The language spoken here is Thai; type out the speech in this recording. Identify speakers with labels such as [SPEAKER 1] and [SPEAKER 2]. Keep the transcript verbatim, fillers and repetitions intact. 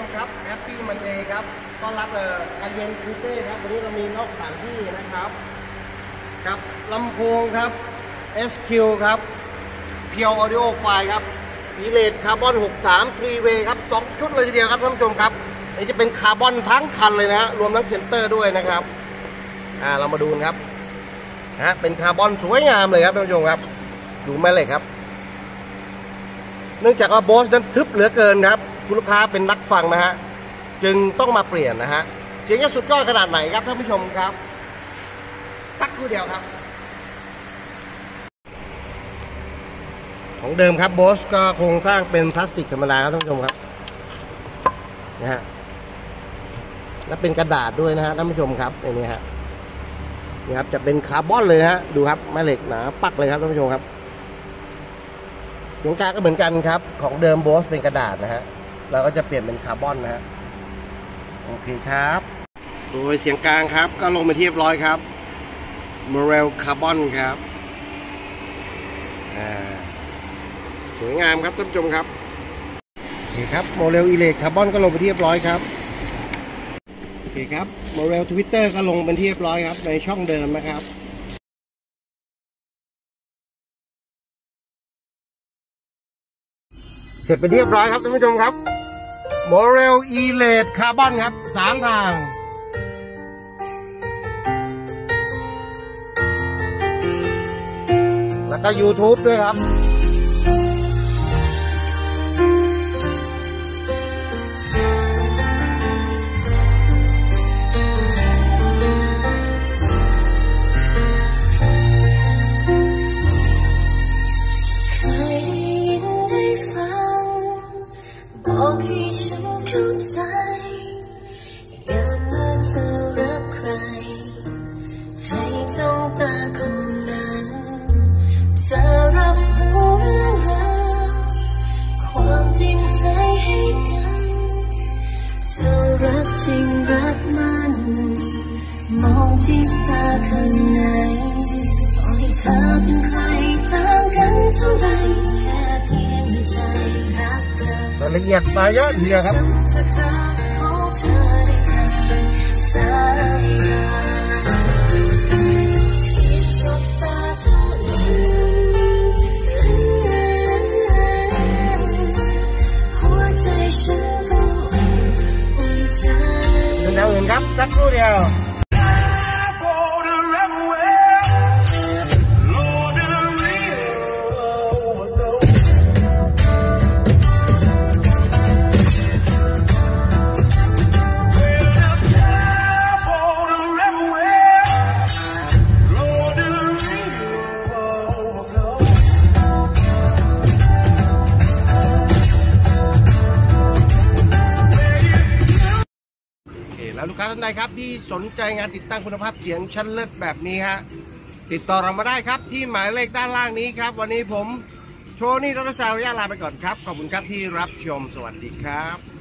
[SPEAKER 1] ครับแฮปปี้มันเดย์ครับต้อนรับเอ่อคาเยนคูเป้ครับวันนี้เรามีนอกสถานที่นะครับกับลำโพงครับ เอส คิว ครับเพียวออดิโอไฟครับอีเลดคาร์บอนหกสิบสาม ทรี เวย์ ครับสองชุดเลยทีเดียวครับท่านผู้ชมครับนี่จะเป็นคาร์บอนทั้งคันเลยนะรวมทั้งเซ็นเตอร์ด้วยนะครับอ่าเรามาดูกันครับฮะเป็นคาร์บอนสวยงามเลยครับท่านผู้ชมครับดูแม่เหล็กครับเนื่องจากว่าโบสนั้นทึบเหลือเกินครับคุณลูกค้าเป็นนักฟังนะฮะจึงต้องมาเปลี่ยนนะฮะเสียงจะสุดยอดขนาดไหนครับท่านผู้ชมครับสักครู่เดียวครับของเดิมครับโบสก็โครงสร้างเป็นพลาสติกธรรมดาครับท่านผู้ชมครับนะฮะและเป็นกระดาษด้วยนะฮะท่านผู้ชมครับอย่างนี้ฮะนี่ครับจะเป็นคาร์บอนเลยนะฮะดูครับแม่เหล็กหนาปักเลยครับท่านผู้ชมครับเสียงกลางก็เหมือนกันครับของเดิมโบสเป็นกระดาษนะฮะเราก็จะเปลี่ยนเป็นคาร์บอนนะฮะโอเคครับโดยเสียงกลางครับก็ลงไปที่เรียบร้อยครับโมเรลคาร์บอนครับอ่าสวยงามครับท่านผู้ชมครับโอเคครับโมเรลอีเลคคาร์บอนก็ลงไปที่เรียบร้อยครับโอเคครับโมเรลทวิตเตอร์ก็ลงเป็นที่เรียบร้อยครับในช่องเดิมนะครับเสร็จเป็นที่เรียบร้อยครับท่านผู้ชมครับโมเรลอีเลดคาร์บอนครับสามทางแล้วก็ ยูทูบ ด้วยครับ
[SPEAKER 2] บอกให้ฉันเข้าใจอย่ามาเธอรักใครให้จ้องตาคู่นั้นเธอรับรู้เรื่องราวความจริงใจให้กันเธอรักจริงรักมันมองที่ตาข้างในบอกให้เธอเป็นใครต่างกันเท่าไรแค่เพียงในใจรักกัน
[SPEAKER 1] รายละเอียดมาเยอะทีเดียวครับเป็นแนวอื่นครับสักครู่เดียวแล้วลูกค้าท่านใดครับที่สนใจงานติดตั้งคุณภาพเสียงชั้นเลิศแบบนี้ฮะติดต่อเรามาได้ครับที่หมายเลขด้านล่างนี้ครับวันนี้ผมโชนี่รัตน์สาวย่าลาไปก่อนครับขอบคุณครับที่รับชมสวัสดีครับ